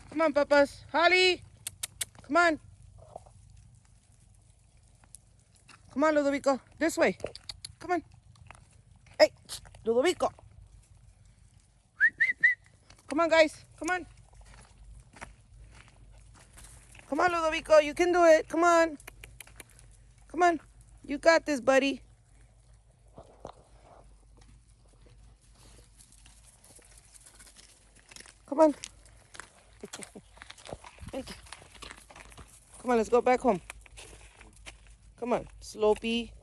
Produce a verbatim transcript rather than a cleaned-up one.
Come on, Papas. Holly. Come on. Come on, Ludovico. This way. Come on. Hey, Ludovico. Come on, guys. Come on. Come on, Ludovico. You can do it. Come on. Come on. You got this, buddy. Come on. Come on, let's go back home. Come on. Slopey.